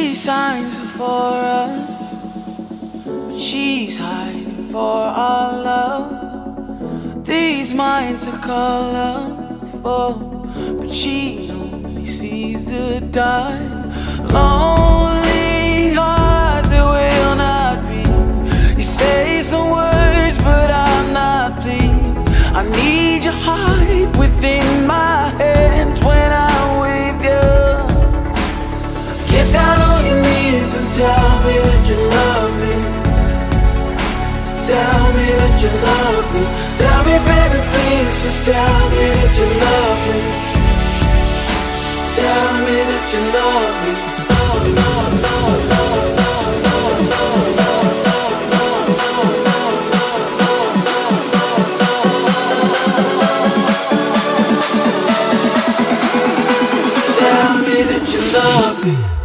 see signs for us, but she's hiding for our love. These minds are colorful, but she only sees the dark. Lonely hearts that will not be. You say some words, but I'm not pleased. I need your heart within my hands when I'm with you. Get down on your knees and tell me that you love me. Tell me that you love me. Tell me, baby, please, just tell me that you love me. Tell me that you love me. Oh, no, no, no, no, no, no, no, no, no, no, no, no. Tell me that you love me.